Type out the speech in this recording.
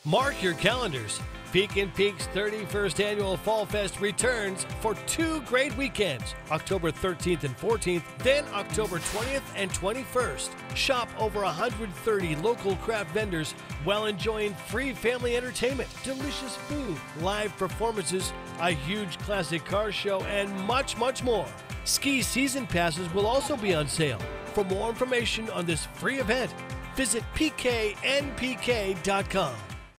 Mark your calendars. Pekin Peak's 31st Annual Fall Fest returns for 2 great weekends, October 13th and 14th, then October 20th and 21st. Shop over 130 local craft vendors while enjoying free family entertainment, delicious food, live performances, a huge classic car show, and much, much more. Ski season passes will also be on sale. For more information on this free event, visit pknpk.com.